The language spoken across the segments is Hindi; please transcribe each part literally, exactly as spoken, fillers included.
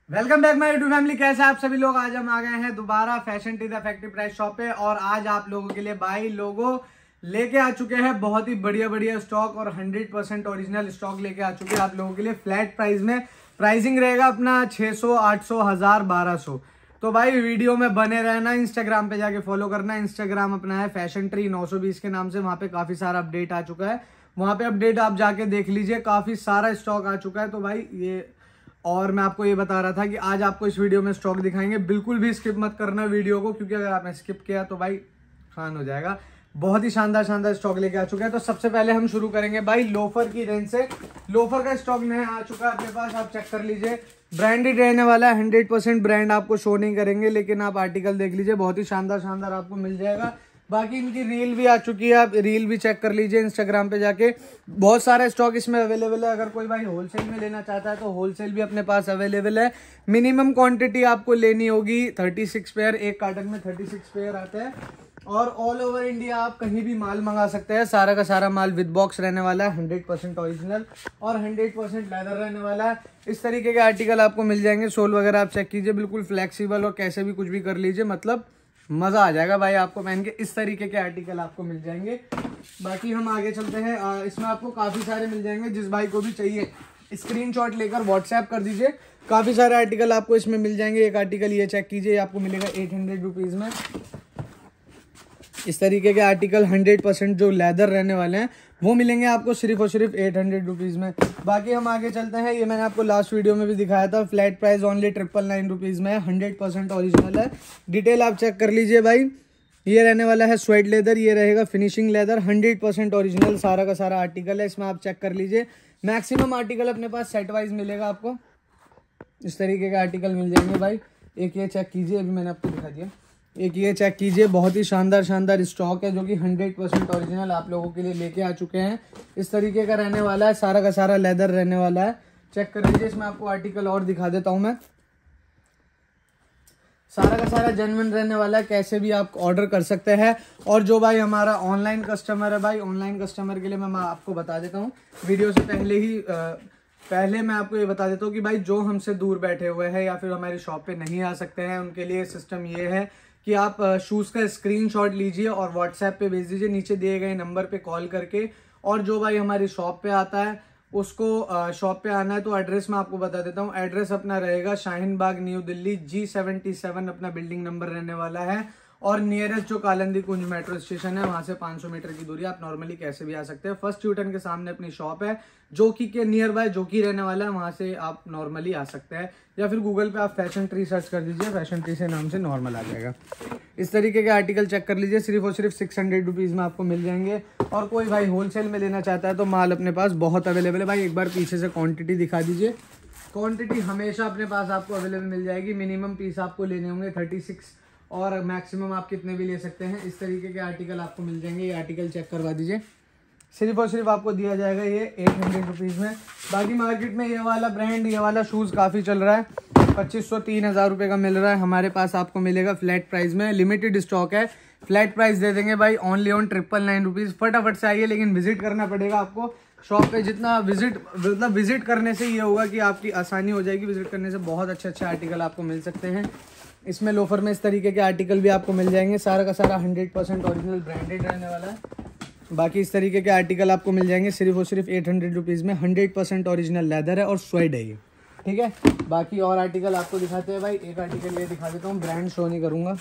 Welcome back my YouTube family. कैसे आप सभी लोग? आज हम आ गए हैं दोबारा fashion T the effective price shop पे और आज आप लोगों के लिए भाई लोगों लेके आ चुके हैं बहुत ही बढ़िया बढ़िया स्टॉक और हंड्रेड परसेंट ओरिजिनल स्टॉक लेके आ चुके हैं आप लोगों के लिए फ्लैट प्राइस में। प्राइसिंग रहेगा अपना छह सौ, आठ सौ, हजार, बारह सौ। तो भाई वीडियो में बने रहना। इंस्टाग्राम पे जाके फॉलो करना। इंस्टाग्राम अपना है फैशन ट्री नौ सौ बीस के नाम से। वहां पे काफी सारा अपडेट आ चुका है। वहां पे अपडेट आप जाके देख लीजिए, काफी सारा स्टॉक आ चुका है। तो भाई ये और मैं आपको ये बता रहा था कि आज आपको इस वीडियो में स्टॉक दिखाएंगे। बिल्कुल भी स्किप मत करना वीडियो को, क्योंकि अगर आपने स्किप किया तो भाई खान हो जाएगा। बहुत ही शानदार शानदार स्टॉक लेके आ चुके हैं। तो सबसे पहले हम शुरू करेंगे भाई लोफर की रेंज से। लोफर का स्टॉक नया आ चुका है अपने पास, आप चेक कर लीजिए। ब्रांडेड रहने वाला है, हंड्रेड परसेंट ब्रांड आपको शो नहीं करेंगे, लेकिन आप आर्टिकल देख लीजिए, बहुत ही शानदार शानदार आपको मिल जाएगा। बाकी इनकी रील भी आ चुकी है, आप रील भी चेक कर लीजिए इंस्टाग्राम पे जाके। बहुत सारा स्टॉक इसमें अवेलेबल है। अगर कोई भाई होलसेल में लेना चाहता है तो होलसेल भी अपने पास अवेलेबल है। मिनिमम क्वांटिटी आपको लेनी होगी छत्तीस पेयर, एक कार्टन में छत्तीस पेयर आते हैं। और ऑल ओवर इंडिया आप कहीं भी माल मंगा सकते हैं। सारा का सारा माल विद बॉक्स रहने वाला है, हंड्रेड परसेंट ओरिजिनल और हंड्रेड परसेंट लेदर रहने वाला है। इस तरीके के आर्टिकल आपको मिल जाएंगे। सोल वगैरह आप चेक कीजिए, बिल्कुल फ्लेक्सिबल और कैसे भी कुछ भी कर लीजिए, मतलब मजा आ जाएगा भाई आपको पहन के। इस तरीके के आर्टिकल आपको मिल जाएंगे। बाकी हम आगे चलते हैं। इसमें आपको काफी सारे मिल जाएंगे। जिस भाई को भी चाहिए स्क्रीनशॉट लेकर व्हाट्सएप कर दीजिए। काफी सारे आर्टिकल आपको इसमें मिल जाएंगे। एक आर्टिकल ये चेक कीजिए, आपको मिलेगा एट हंड्रेड रुपीज में। इस तरीके के आर्टिकल हंड्रेड परसेंट जो लेदर रहने वाले हैं वो मिलेंगे आपको सिर्फ और सिर्फ एट हंड्रेड रुपीज में। बाकी हम आगे चलते हैं। ये मैंने आपको लास्ट वीडियो में भी दिखाया था। Flat price only triple nine rupees में, हंड्रेड परसेंट ओरिजिनल है। डिटेल आप चेक कर लीजिए भाई। ये रहने वाला है स्वेट लेदर, ये रहेगा finishing leather, hundred percent original सारा का सारा आर्टिकल है। इसमें आप चेक कर लीजिए। मैक्सिमम आर्टिकल अपने पास सेट वाइज मिलेगा आपको। इस तरीके के आर्टिकल मिल जाएंगे भाई। एक ये चेक कीजिए, अभी मैंने आपको दिखा दिया। एक ये चेक कीजिए, बहुत ही शानदार शानदार स्टॉक है जो कि हंड्रेड परसेंट ओरिजिनल आप लोगों के लिए लेके आ चुके हैं। इस तरीके का रहने वाला है, सारा का सारा लेदर रहने वाला है। चेक कर लीजिए। इसमें आपको आर्टिकल और दिखा देता हूं मैं। सारा का सारा जेन्युइन रहने वाला है, कैसे भी आप ऑर्डर कर सकते हैं। और जो भाई हमारा ऑनलाइन कस्टमर है भाई, ऑनलाइन कस्टमर के लिए मैं आपको बता देता हूँ वीडियो से पहले ही आ, पहले मैं आपको ये बता देता हूँ कि भाई जो हमसे दूर बैठे हुए हैं या फिर हमारी शॉप पे नहीं आ सकते हैं, उनके लिए सिस्टम ये है कि आप शूज़ का स्क्रीनशॉट लीजिए और व्हाट्सएप पे भेज दीजिए नीचे दिए गए नंबर पे कॉल करके। और जो भाई हमारी शॉप पे आता है उसको शॉप पे आना है तो एड्रेस मैं आपको बता देता हूँ। एड्रेस अपना रहेगा Shaheen Bagh New Delhi, G seventy seven अपना बिल्डिंग नंबर रहने वाला है। और नियरेस्ट जो कालंदी कुंज मेट्रो स्टेशन है वहां से पाँच सौ मीटर की दूरी, आप नॉर्मली कैसे भी आ सकते हैं। फर्स्ट यूटर्न के सामने अपनी शॉप है, जो कि के नियर बाय जो कि रहने वाला है, वहां से आप नॉर्मली आ सकते हैं। या फिर गूगल पे आप फैशन ट्री सर्च कर दीजिए, फैशन ट्री से नाम से नॉर्मल आ जाएगा। इस तरीके के आर्टिकल चेक कर लीजिए, सिर्फ और सिर्फ सिक्स हंड्रेड रुपीज में आपको मिल जाएंगे। और कोई भाई होलसेल में लेना चाहता है तो माल अपने पास बहुत अवेलेबल है भाई। एक बार पीछे से क्वांटिटी दिखा दीजिए। क्वांटिटी हमेशा अपने पास आपको अवेलेबल मिल जाएगी। मिनिमम पीस आपको लेने होंगे थर्टी सिक्स और मैक्सिमम आप कितने भी ले सकते हैं। इस तरीके के आर्टिकल आपको मिल जाएंगे। ये आर्टिकल चेक करवा दीजिए। सिर्फ और सिर्फ आपको दिया जाएगा ये एट हंड्रेड रुपीज़ में। बाकी मार्केट में ये वाला ब्रांड, ये वाला शूज़ काफ़ी चल रहा है। पच्चीस सौ तीन हज़ार रुपये का मिल रहा है। हमारे पास आपको मिलेगा फ्लैट प्राइस में। लिमिटेड स्टॉक है, फ्लैट प्राइस दे देंगे भाई only on triple nine rupees. फटाफट से आइए, लेकिन विजिट करना पड़ेगा आपको शॉप पे। जितना विजिट मतलब विजिट करने से ये होगा कि आपकी आसानी हो जाएगी। विजिट करने से बहुत अच्छे अच्छे आर्टिकल आपको मिल सकते हैं। इसमें लोफर में इस तरीके के आर्टिकल भी आपको मिल जाएंगे। सारा का सारा हंड्रेड परसेंट ओरिजिनल ब्रांडेड रहने वाला है। बाकी इस तरीके के आर्टिकल आपको मिल जाएंगे सिर्फ और सिर्फ एट हंड्रेड रुपीज़ में। हंड्रेड परसेंट ओरिजिनल लेदर है और स्वेड है ये, ठीक है। बाकी और आर्टिकल आपको दिखाते हैं भाई। एक आर्टिकल ये दिखा देता हूँ, ब्रांड शो नहीं करूँगा।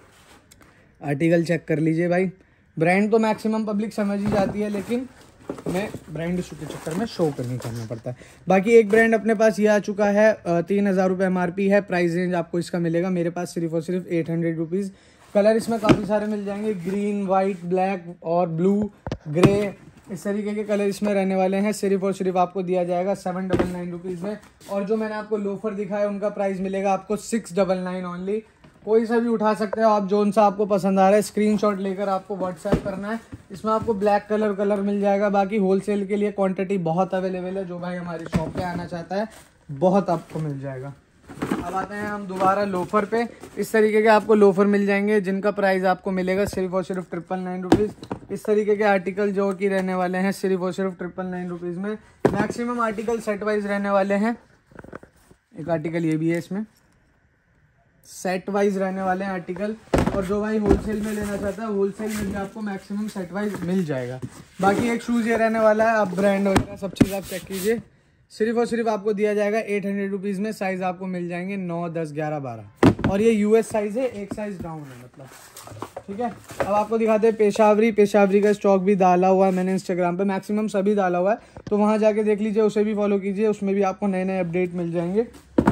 आर्टिकल चेक कर लीजिए भाई। ब्रांड तो मैक्सिमम पब्लिक समझ ही जाती है, लेकिन मैं ब्रांड इशू के चक्कर में शो करनी करना पड़ता है। बाकी एक ब्रांड अपने पास ये आ चुका है, तीन हज़ार रुपये एम आर पी है। प्राइस रेंज आपको इसका मिलेगा मेरे पास सिर्फ और सिर्फ एट हंड्रेड रुपीज़। कलर इसमें काफ़ी सारे मिल जाएंगे, ग्रीन, वाइट, ब्लैक और ब्लू, ग्रे, इस तरीके के कलर इसमें रहने वाले हैं। सिर्फ और सिर्फ आपको दिया जाएगा सेवन डबल नाइन रुपीज़ में। और जो मैंने आपको लोफर दिखाया उनका प्राइस मिलेगा आपको सिक्स डबल नाइन ओनली। कोई सा भी उठा सकते हो आप, जो सा आपको पसंद आ रहा है। स्क्रीनशॉट लेकर आपको व्हाट्सएप करना है। इसमें आपको ब्लैक कलर कलर मिल जाएगा। बाकी होलसेल के लिए क्वांटिटी बहुत अवेलेबल है। जो भाई हमारी शॉप पे आना चाहता है बहुत आपको मिल जाएगा। अब आते हैं हम दोबारा लोफर पे। इस तरीके के आपको लोफर मिल जाएंगे जिनका प्राइस आपको मिलेगा सिर्फ और सिर्फ ट्रिपल नाइन रुपीज़। इस तरीके के आर्टिकल जो कि रहने वाले हैं सिर्फ और सिर्फ ट्रिपल नाइन रुपीज़ में। मैक्सिमम आर्टिकल सेट वाइज रहने वाले हैं। एक आर्टिकल ये भी है, इसमें सेट वाइज रहने वाले हैं आर्टिकल। और जो भाई होलसेल में लेना चाहता है होलसेल में भी आपको मैक्सिमम सेट वाइज मिल जाएगा। बाकी एक शूज़ ये रहने वाला है, आप ब्रांड वगैरह सब चीज़ आप चेक कीजिए। सिर्फ और सिर्फ आपको दिया जाएगा एट हंड्रेड रुपीज़ में। साइज़ आपको मिल जाएंगे नौ, दस, ग्यारह, बारह और ये यूएस साइज़ है, एक साइज़ डाउन है मतलब, ठीक है। अब आपको दिखाते हैं पेशावरी। पेशावरी का स्टॉक भी डाला हुआ है मैंने इंस्टाग्राम पे, मैक्सिमम सभी डाला हुआ है, तो वहाँ जाके देख लीजिए, उसे भी फॉलो कीजिए, उसमें भी आपको नए नए अपडेट मिल जाएंगे।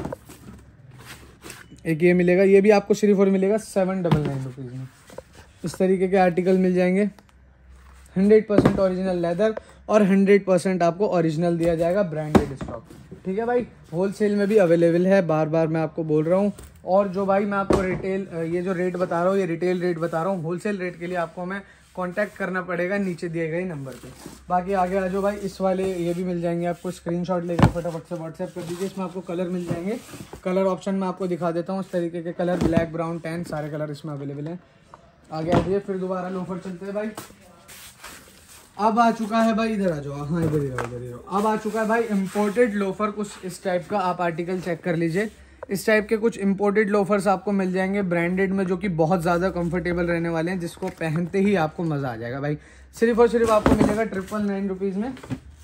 एक ये मिलेगा, ये भी आपको सिर्फ और मिलेगा सेवन डबल नाइन रुपीज़ में। इस तरीके के आर्टिकल मिल जाएंगे, हंड्रेड परसेंट ओरिजिनल लेदर और हंड्रेड परसेंट आपको ओरिजिनल दिया जाएगा ब्रांडेड स्टॉक, ठीक है भाई। होलसेल में भी अवेलेबल है, बार बार मैं आपको बोल रहा हूँ। और जो भाई मैं आपको रिटेल ये जो रेट बता रहा हूँ, ये रिटेल रेट बता रहा हूँ। होलसेल रेट के लिए आपको मैं कांटेक्ट करना पड़ेगा नीचे दिए गए नंबर पे। बाकी आगे आ जाओ भाई, इस वाले ये भी मिल जाएंगे आपको, स्क्रीनशॉट लेकर फटाफट से व्हाट्सएप कर दीजिए। इसमें आपको कलर मिल जाएंगे, कलर ऑप्शन में आपको दिखा देता हूँ। इस तरीके के कलर ब्लैक, ब्राउन, टैन, सारे कलर इसमें अवेलेबल हैं। आगे आ जाइए, फिर दोबारा लोफर चलते हैं भाई। अब आ चुका है भाई, इधर आ जाओ, हाँ इधर ही रहो, इधर ही रहो। अब आ चुका है भाई इम्पोर्टेड लोफर, कुछ इस टाइप का। आप आर्टिकल चेक कर लीजिए, इस टाइप के कुछ इम्पोर्टेड लोफर्स आपको मिल जाएंगे ब्रांडेड में, जो कि बहुत ज़्यादा कंफर्टेबल रहने वाले हैं, जिसको पहनते ही आपको मज़ा आ जाएगा भाई। सिर्फ और सिर्फ आपको मिलेगा ट्रिपल नाइन रुपीज़ में।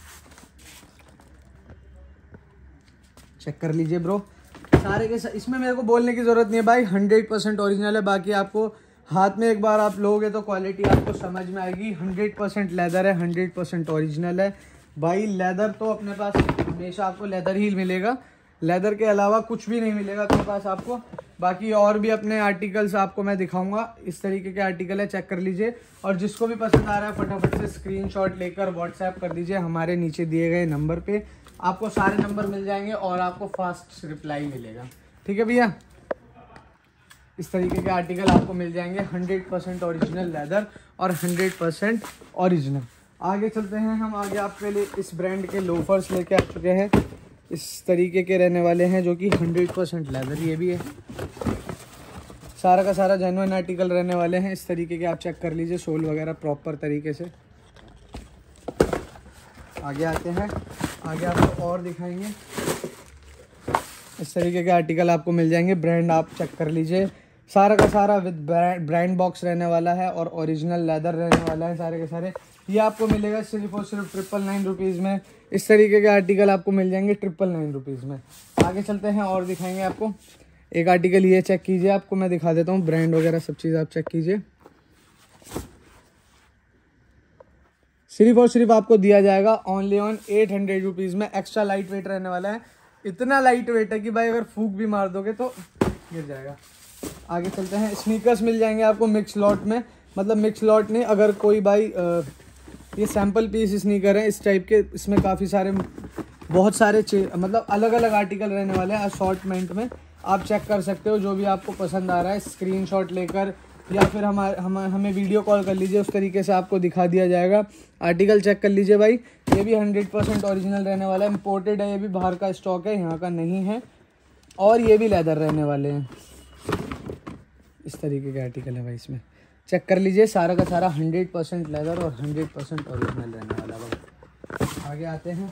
चेक कर लीजिए ब्रो, सारे के सारे, इसमें मेरे को बोलने की ज़रूरत नहीं है भाई, हंड्रेड परसेंट ओरिजिनल है। बाकी आपको हाथ में एक बार आप लोगे तो क्वालिटी आपको समझ में आएगी। हंड्रेड परसेंट लेदर है, हंड्रेड परसेंट ओरिजिनल है भाई। लेदर तो अपने पास हमेशा आपको लेदर ही मिलेगा, लेदर के अलावा कुछ भी नहीं मिलेगा अपने पास आपको। बाकी और भी अपने आर्टिकल्स आपको मैं दिखाऊंगा, इस तरीके के आर्टिकल है, चेक कर लीजिए। और जिसको भी पसंद आ रहा है फटाफट से स्क्रीनशॉट लेकर व्हाट्सएप कर दीजिए हमारे नीचे दिए गए नंबर पे। आपको सारे नंबर मिल जाएंगे और आपको फास्ट रिप्लाई मिलेगा, ठीक है भैया। इस तरीके के आर्टिकल आपको मिल जाएंगे, हंड्रेड परसेंट ओरिजिनल लेदर और हंड्रेड परसेंट ओरिजिनल। आगे चलते हैं हम, आगे आपके लिए इस ब्रांड के लोफर्स लेके आ चुके हैं। इस तरीके के रहने वाले हैं जो कि हंड्रेड परसेंट लेदर, ये भी है, सारा का सारा जेन्युइन आर्टिकल रहने वाले हैं। इस तरीके के आप चेक कर लीजिए, सोल वगैरह प्रॉपर तरीके से। आगे आते हैं, आगे आपको और दिखाएंगे। इस तरीके के आर्टिकल आपको मिल जाएंगे, ब्रांड आप चेक कर लीजिए, सारा का सारा विद ब्रांड बॉक्स रहने वाला है और ओरिजिनल लेदर रहने वाला है सारे के सारे। ये आपको मिलेगा सिर्फ और सिर्फ ट्रिपल नाइन रुपीज़ में। इस तरीके के आर्टिकल आपको मिल जाएंगे ट्रिपल नाइन रुपीज़ में। आगे चलते हैं और दिखाएंगे आपको। एक आर्टिकल ये चेक कीजिए, आपको मैं दिखा देता हूँ, ब्रांड वगैरह सब चीज़ आप चेक कीजिए। सिर्फ और सिर्फ आपको दिया जाएगा only on eight hundred rupees में। एक्स्ट्रा लाइट वेट रहने वाला है, इतना लाइट वेट है कि भाई अगर फूक भी मार दोगे तो गिर जाएगा। आगे चलते हैं, स्नीकर्स मिल जाएंगे आपको मिक्स लॉट में, मतलब मिक्स लॉट नहीं, अगर कोई भाई आ, ये सैम्पल पीस स्नीकर है इस टाइप के, इसमें काफ़ी सारे बहुत सारे मतलब अलग अलग आर्टिकल रहने वाले हैं असॉर्टमेंट में। आप चेक कर सकते हो, जो भी आपको पसंद आ रहा है स्क्रीनशॉट लेकर या फिर हमारे हम हमें वीडियो कॉल कर लीजिए, उस तरीके से आपको दिखा दिया जाएगा। आर्टिकल चेक कर लीजिए भाई, ये भी हंड्रेड परसेंट ओरिजिनल रहने वाला है, इम्पोर्टेड है, ये भी बाहर का स्टॉक है, यहाँ का नहीं है। और ये भी लेदर रहने वाले हैं, इस तरीके के आर्टिकल है भाई, इसमें चेक कर लीजिए, सारा का सारा हंड्रेड परसेंट लेदर और हंड्रेड परसेंट ओरिजिनल रहने वाला भाई। आगे आते हैं,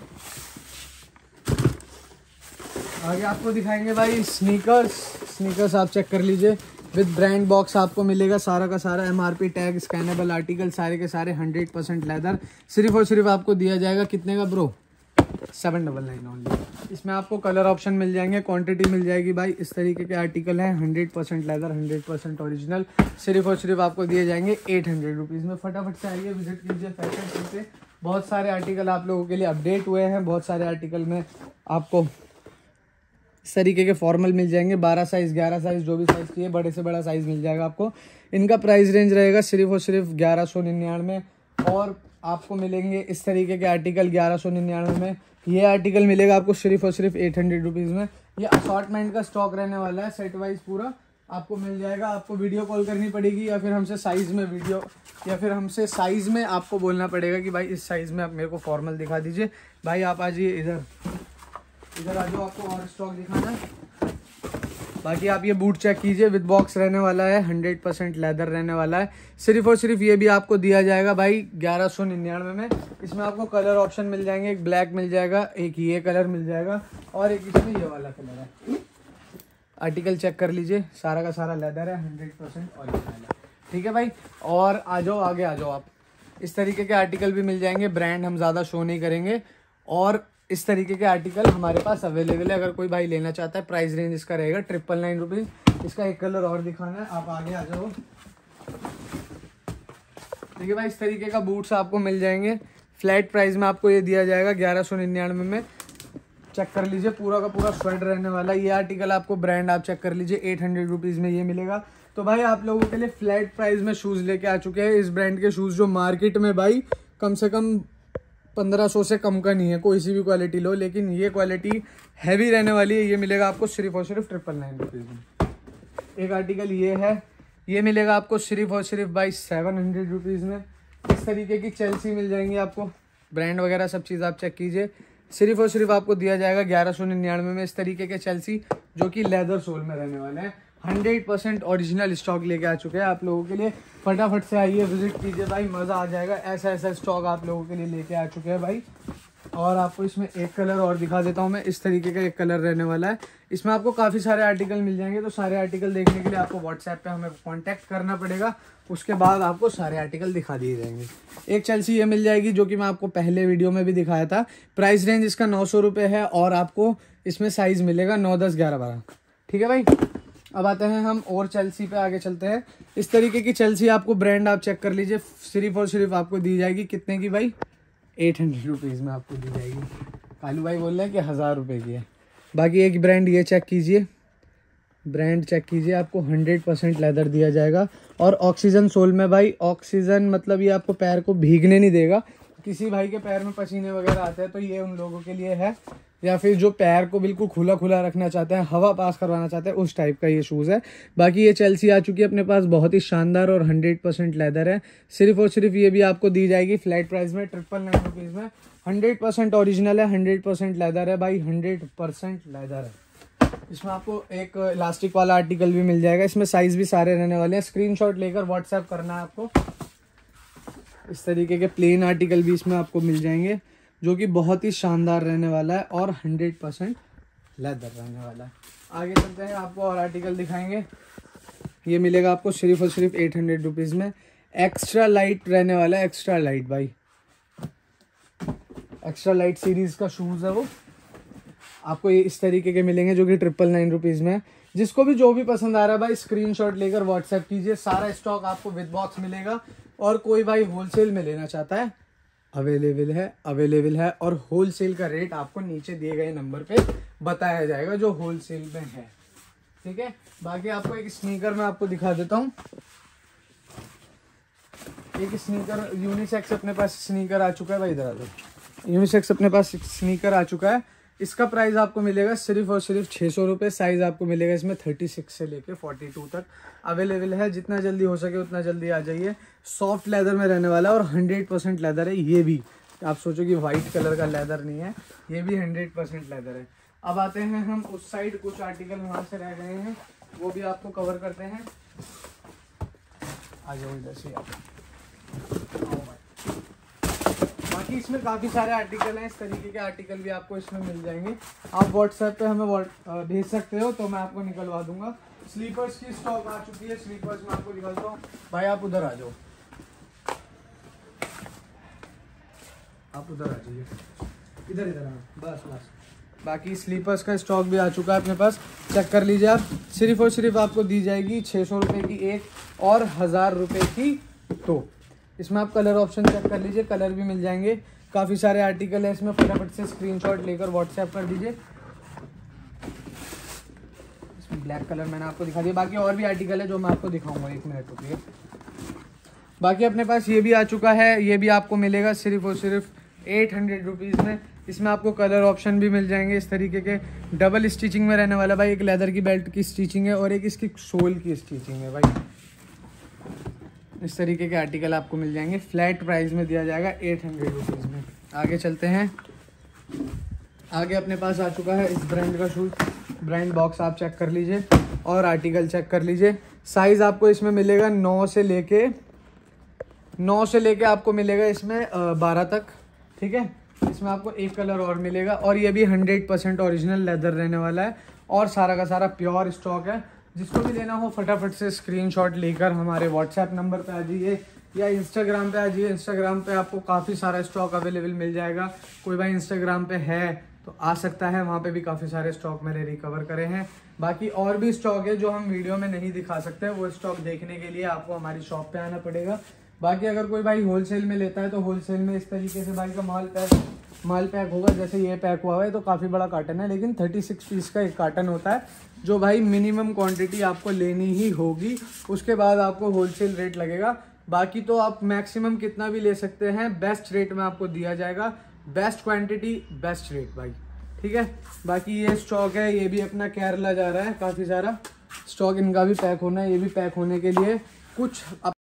आगे आपको दिखाएंगे भाई स्नीकर्स। स्नीकर्स आप चेक कर लीजिए, विद ब्रांड बॉक्स आपको मिलेगा, सारा का सारा एमआरपी टैग, स्कैनेबल आर्टिकल, सारे के सारे हंड्रेड परसेंट लेदर। सिर्फ और सिर्फ आपको दिया जाएगा कितने का bro, seven double nine only. इसमें आपको कलर ऑप्शन मिल जाएंगे, क्वांटिटी मिल जाएगी भाई। इस तरीके के आर्टिकल हैं, hundred percent leather, hundred percent original. सिर्फ और सिर्फ आपको दिए जाएंगे एट हंड्रेड रुपीज़ में। फटाफट से आइए, विजिट कीजिए फैशन शो पे। बहुत सारे आर्टिकल आप लोगों के लिए अपडेट हुए हैं, बहुत सारे आर्टिकल में आपको इस तरीके के फॉर्मल मिल जाएंगे, बारह साइज़, ग्यारह साइज़, जो भी साइज़ चाहिए बड़े से बड़ा साइज़ मिल जाएगा आपको। इनका प्राइस रेंज रहेगा सिर्फ और सिर्फ ग्यारह सौ निन्यानवे, और आपको मिलेंगे इस तरीके के आर्टिकल ग्यारह सौ निन्यानवे में। ये आर्टिकल मिलेगा आपको सिर्फ और सिर्फ एट हंड्रेड रुपीज़ में। ये असॉर्टमेंट का स्टॉक रहने वाला है, सेट वाइज पूरा आपको मिल जाएगा। आपको वीडियो कॉल करनी पड़ेगी या फिर हमसे साइज़ में वीडियो या फिर हमसे साइज़ में आपको बोलना पड़ेगा कि भाई इस साइज़ में आप मेरे को फॉर्मल दिखा दीजिए। भाई आप आ जाइए इधर, इधर आ जाओ, आपको और स्टॉक दिखाना है बाकी आप ये बूट चेक कीजिए, विद बॉक्स रहने वाला है, हंड्रेड परसेंट लेदर रहने वाला है। सिर्फ और सिर्फ ये भी आपको दिया जाएगा भाई ग्यारह सौ निन्यानवे में। इसमें आपको कलर ऑप्शन मिल जाएंगे, एक ब्लैक मिल जाएगा, एक ये कलर मिल जाएगा और एक इसमें ये वाला कलर है। आर्टिकल चेक कर लीजिए, सारा का सारा लेदर है, हंड्रेड परसेंट ओरिजिनल है। ठीक है भाई, और आ जाओ आगे आ जाओ आप। इस तरीके के आर्टिकल भी मिल जाएंगे, ब्रांड हम ज़्यादा शो नहीं करेंगे। और इस तरीके के आर्टिकल हमारे पास अवेलेबल है, अगर कोई भाई लेना चाहता है। प्राइस रेंज इसका रहेगा ट्रिपल नाइन रुपीज़। इसका एक कलर और दिखाना है, आप आगे आ जाओ। ठीक है भाई, इस तरीके का बूट्स आपको मिल जाएंगे। फ्लैट प्राइस में आपको ये दिया जाएगा ग्यारह सौ निन्यानवे में। चेक कर लीजिए, पूरा का पूरा स्वेट रहने वाला है। ये आर्टिकल आपको ब्रांड आप चेक कर लीजिए, एट हंड्रेड रुपीज़ में ये मिलेगा। तो भाई आप लोगों के लिए फ्लैट प्राइस में शूज़ लेके आ चुके हैं। इस ब्रांड के शूज़ जो मार्केट में भाई कम से कम पंद्रह सौ से कम का नहीं है, कोई सी भी क्वालिटी लो, लेकिन ये क्वालिटी हैवी रहने वाली है। ये मिलेगा आपको सिर्फ और सिर्फ ट्रिपल नाइन रुपीज़ में। एक आर्टिकल ये है, ये मिलेगा आपको सिर्फ और सिर्फ भाई सेवन हंड्रेड रुपीज़ में। इस तरीके की चेल्सी मिल जाएंगी आपको, ब्रांड वगैरह सब चीज़ आप चेक कीजिए। सिर्फ और सिर्फ आपको दिया जाएगा ग्यारह सौ निन्यानवे में। इस तरीके के चेल्सी जो कि लेदर सोल में रहने वाले हैं, हंड्रेड परसेंट ओरिजिनल स्टॉक लेके आ चुके हैं आप लोगों के लिए। फटाफट से आइए, विजिट कीजिए भाई, मज़ा आ जाएगा। ऐसा ऐसा स्टॉक आप लोगों के लिए लेके आ चुके हैं भाई। और आपको इसमें एक कलर और दिखा देता हूँ मैं। इस तरीके का एक कलर रहने वाला है। इसमें आपको काफ़ी सारे आर्टिकल मिल जाएंगे। तो सारे आर्टिकल देखने के लिए आपको व्हाट्सएप पे हमें कांटेक्ट करना पड़ेगा, उसके बाद आपको सारे आर्टिकल दिखा दिए जाएंगे। एक चेल्सी ये मिल जाएगी जो कि मैं आपको पहले वीडियो में भी दिखाया था। प्राइस रेंज इसका नौ सौ रुपये है और आपको इसमें साइज़ मिलेगा नौ दस ग्यारह बारह। ठीक है भाई, अब आते हैं हम और चेल्सी पे आगे चलते हैं। इस तरीके की चेल्सी आपको ब्रांड आप चेक कर लीजिए, सिर्फ और सिर्फ आपको दी जाएगी कितने की भाई, एट हंड्रेड रुपीज़ में आपको दी जाएगी। कालू भाई बोल रहे हैं कि हज़ार रुपये की है। बाकी एक ब्रांड ये चेक कीजिए, ब्रांड चेक कीजिए, आपको हंड्रेड परसेंट लेदर दिया जाएगा और ऑक्सीजन सोल में भाई। ऑक्सीजन मतलब ये आपको पैर को भीगने नहीं देगा। किसी भाई के पैर में पसीने वगैरह आते हैं तो ये उन लोगों के लिए है, या फिर जो पैर को बिल्कुल खुला खुला रखना चाहते हैं, हवा पास करवाना चाहते हैं, उस टाइप का ये शूज़ है। बाकी ये चेल्सी आ चुकी है अपने पास, बहुत ही शानदार और हंड्रेड परसेंट लेदर है। सिर्फ और सिर्फ ये भी आपको दी जाएगी फ्लैट प्राइस में ट्रिपल नाइन रुपीज़ में। हंड्रेड परसेंट ओरिजिनल है, हंड्रेड परसेंट लेदर है भाई, हंड्रेड परसेंट लेदर है। इसमें आपको एक इलास्टिक वाला आर्टिकल भी मिल जाएगा। इसमें साइज़ भी सारे रहने वाले हैं। स्क्रीनशॉट लेकर व्हाट्सएप करना है आपको। इस तरीके के प्लेन आर्टिकल भी इसमें आपको मिल जाएंगे जो कि बहुत ही शानदार रहने वाला है और हंड्रेड परसेंट लेदर रहने वाला है। आगे चलते हैं, आपको और आर्टिकल दिखाएंगे। ये मिलेगा आपको सिर्फ और सिर्फ एट हंड्रेड रुपीज़ में। एक्स्ट्रा लाइट रहने वाला है, एक्स्ट्रा लाइट भाई, एक्स्ट्रा लाइट सीरीज़ का शूज़ है वो। आपको ये इस तरीके के मिलेंगे जो कि ट्रिपल नाइन रुपीज़ में। जिसको भी जो भी पसंद आ रहा है भाई स्क्रीनशॉट लेकर व्हाट्सएप कीजिए। सारा स्टॉक आपको विद बॉक्स मिलेगा। और कोई भाई होलसेल में लेना चाहता है, अवेलेबल है, अवेलेबल है। और होलसेल का रेट आपको नीचे दिए गए नंबर पे बताया जाएगा जो होलसेल में है। ठीक है, बाकी आपको एक स्नीकर में आपको दिखा देता हूँ। एक स्नीकर यूनिसेक्स अपने पास स्नीकर आ चुका है भाई, इधर आ जाओ। यूनिसेक्स अपने पास स्नीकर आ चुका है। इसका प्राइस आपको मिलेगा सिर्फ और सिर्फ छः सौ रुपये। साइज़ आपको मिलेगा इसमें थर्टी सिक्स से लेके फोर्टी टू तक अवेलेबल है। जितना जल्दी हो सके उतना जल्दी आ जाइए। सॉफ्ट लेदर में रहने वाला है और हंड्रेड परसेंट लेदर है। ये भी आप सोचो कि वाइट कलर का लेदर नहीं है, ये भी हंड्रेड परसेंट लेदर है। अब आते हैं हम उस साइड, कुछ आर्टिकल वहाँ से रह गए हैं वो भी आपको कवर करते हैं। आ जाओ इधर से आप। बाकी इसमें काफ़ी सारे आर्टिकल हैं। इस तरीके के आर्टिकल भी आपको इसमें मिल जाएंगे। आप व्हाट्सएप पे हमें भेज सकते हो तो मैं आपको निकलवा दूंगा। स्लीपर्स की स्टॉक आ चुकी है। स्लीपर्स में आपको निकलता हूँ भाई, आप उधर आ जाओ, आप उधर आ जाइए, इधर इधर हाँ, बस बस। बाकी स्लीपर्स का स्टॉक भी आ चुका है अपने पास, चेक कर लीजिए आप। सिर्फ और सिर्फ आपको दी जाएगी छः सौ रुपये की एक और हज़ार रुपये की दो। इसमें आप कलर ऑप्शन चेक कर लीजिए, कलर भी मिल जाएंगे। काफ़ी सारे आर्टिकल है इसमें, फटाफट से स्क्रीनशॉट लेकर व्हाट्सएप कर दीजिए। इसमें ब्लैक कलर मैंने आपको दिखा दिया। बाकी और भी आर्टिकल है जो मैं आपको दिखाऊंगा, एक मिनट रुकिए। बाकी अपने पास ये भी आ चुका है। ये भी आपको मिलेगा सिर्फ और सिर्फ एट हंड्रेड रुपीज़ में। इसमें आपको कलर ऑप्शन भी मिल जाएंगे। इस तरीके के डबल स्टिचिंग में रहने वाला भाई। एक लेदर की बेल्ट की स्टिचिंग है और एक इसकी सोल की स्टिचिंग है भाई। इस तरीके के आर्टिकल आपको मिल जाएंगे। फ्लैट प्राइस में दिया जाएगा एट हंड्रेड रुपीज़ में। आगे चलते हैं। आगे अपने पास आ चुका है इस ब्रांड का शूज़। ब्रांड बॉक्स आप चेक कर लीजिए। और आर्टिकल चेक कर लीजिए। साइज़ आपको इसमें मिलेगा नौ से लेके नौ से लेके आपको मिलेगा इसमें बारह तक, ठीक है। इसमें आपको एक कलर और मिलेगा और ये भी हंड्रेड परसेंट ओरिजिनल लेदर रहने वाला है और सारा का सारा प्योर स्टॉक है। जिसको भी लेना हो फटाफट से स्क्रीनशॉट लेकर हमारे व्हाट्सएप नंबर पे आ जाइए या इंस्टाग्राम पे आ जाइए। इंस्टाग्राम पे आपको काफ़ी सारा स्टॉक अवेलेबल मिल जाएगा। कोई भाई इंस्टाग्राम पे है तो आ सकता है, वहाँ पे भी काफ़ी सारे स्टॉक मैंने रिकवर करे हैं। बाकी और भी स्टॉक है जो हम वीडियो में नहीं दिखा सकते, वो स्टॉक देखने के लिए आपको हमारी शॉप पे आना पड़ेगा। बाकी अगर कोई भाई होलसेल में लेता है तो होलसेल में इस तरीके से भाई का माल पैक माल पैक होगा। जैसे ये पैक हुआ है तो काफ़ी बड़ा कार्टन है, लेकिन छत्तीस पीस का एक कार्टन होता है जो भाई मिनिमम क्वांटिटी आपको लेनी ही होगी, उसके बाद आपको होलसेल रेट लगेगा। बाकी तो आप मैक्सिमम कितना भी ले सकते हैं, बेस्ट रेट में आपको दिया जाएगा। बेस्ट क्वांटिटी बेस्ट रेट भाई, ठीक है। बाकी ये स्टॉक है, ये भी अपना केरला जा रहा है, काफ़ी सारा स्टॉक इनका भी पैक होना है। ये भी पैक होने के लिए कुछ